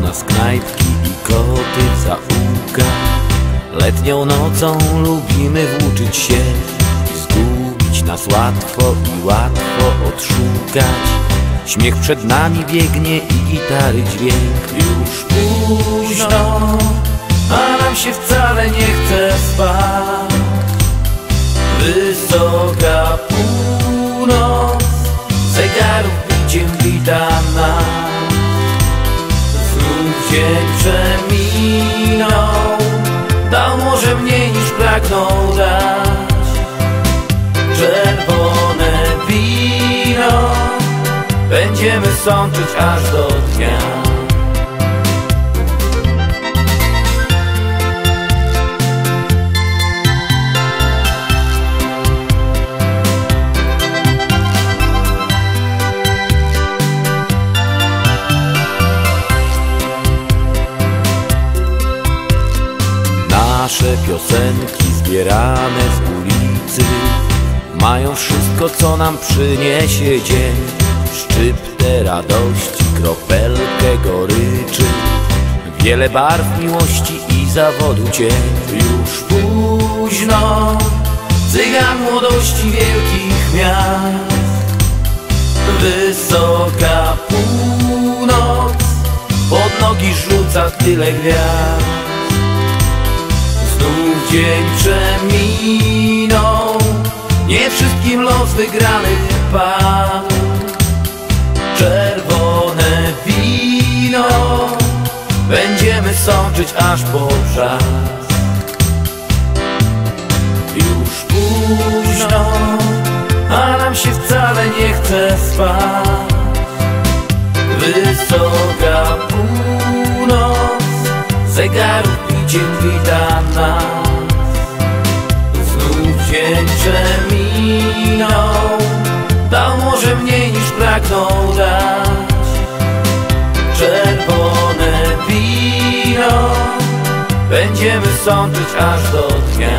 nas knajpki i koty w zaułkach. Letnią nocą lubimy włóczyć się i zgubić nas łatwo i łatwo odszukać. Śmiech przed nami biegnie i gitary dźwięk. Już późno, a nam się wcale nie chce spać. Wysoka północ zegarów biciem wita nas. Znów dzień przeminął, dał może mniej niż pragnął dać. Czerwone wino będziemy sączyć aż do dnia. Nasze piosenki zbierane z ulicy mają wszystko, co nam przyniesie dzień. Szczyptę radości, kropelkę goryczy, wiele barw miłości i zawodu cień. Już późno, cygan młodości wielkich miast. Wysoka północ pod nogi rzuca tyle gwiazd. Znów dzień przeminął, nie wszystkim los wygranych padł. Czerwone wino będziemy sączyć aż po wrzask. Już późno, a nam się wcale nie chce spać. Wysoka północ zegarów biciem wita nas. Znów dzień przeminął, dał może mniej niż pragnął dać. Czerwone wino będziemy sączyć aż do dnia.